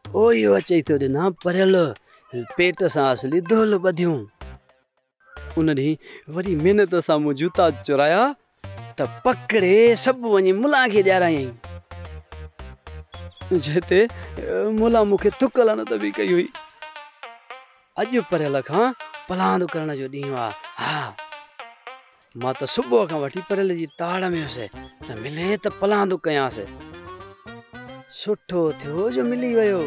ओ यो अचई तो ॾिना परियल पेट सां असली दोल ॿधियूं। उन ॾींहुं वरी महिनत सां मूं जूता चुराया त पकड़े सभु वञी मुला खे ॾियारायईं। जेते मुला मूंखे थुक लानत बि कई हुई। अॼु परियल खां पलांदो करण जो ॾींहुं आहे। हा, मां त सुबुह खां वठी परियल जी ताड़ में हुअसि त मिले त पलांदो कयांसि। सुठो थियो जो मिली वियो।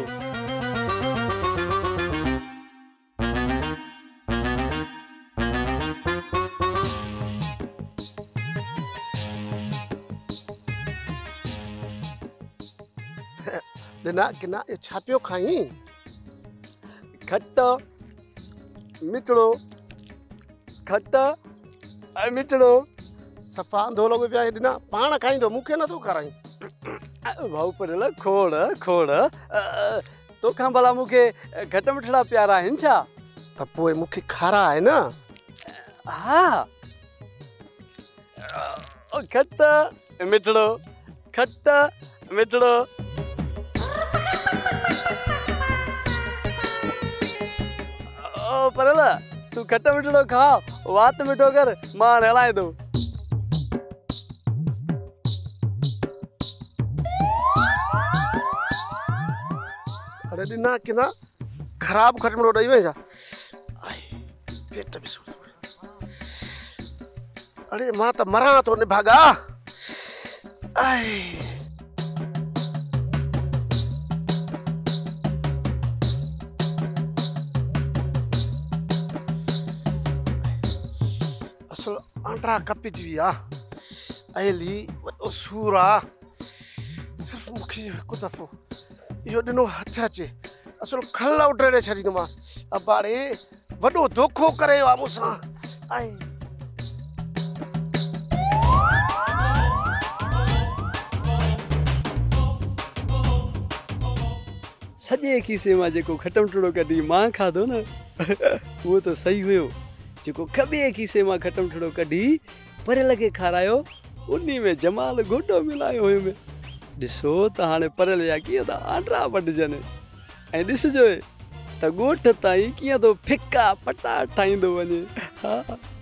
ॾिना किना ये छा पियो खाई? खट्टा मिठड़ो, खट्टा ऐं मिठड़ो। सफ़ा अंधो लॻो पिया ॾिना, पाण खाईंदो, मूंखे नथो खाराई। भाऊ परियल खोड़ खोड़, तोखां भला मूंखे खट मिठड़ा प्यारा आहिनि छा? त पोइ मूंखे खाराए न। हा, खट्टा मिठड़ो, खट्टा मिठड़ो। परियल तू खट्टा मिठड़ो खा, वात मिठो कर, मां हाणे हलाए थो। अरे ॾिना किना ख़राब खटमड़ो ॾेई वई छा? पेट बि सूर। अरे मां त मरां थो निभागा। असल आंड्रा कपिजी विया। अयली वॾो सूर आहे। सिर्फ़ मूंखे हिकु दफ़ो इहो ॾिनो हथ अचे, असल खल उॾारे छॾींदोमांसि। अबाड़े वॾो धोखो करे वियो आहे मूंसां। सॼे खीसे मां जेको खटो मिठड़ो कढी मां खाधो न, उहो त सही हुयो। जेको खॿे खीसे मां खटो मिठड़ो कढी परियल खे खारायो, उन्ही में जमाल गोॾो मिलायो हुयुमि। ॾिसो त हाणे परियल जा कीअं था आंड्रा वढजनि, ऐं ॾिसजो त ॻोठ ताईं कीअं थो फिका पटा ठाहींदो वञे। हा।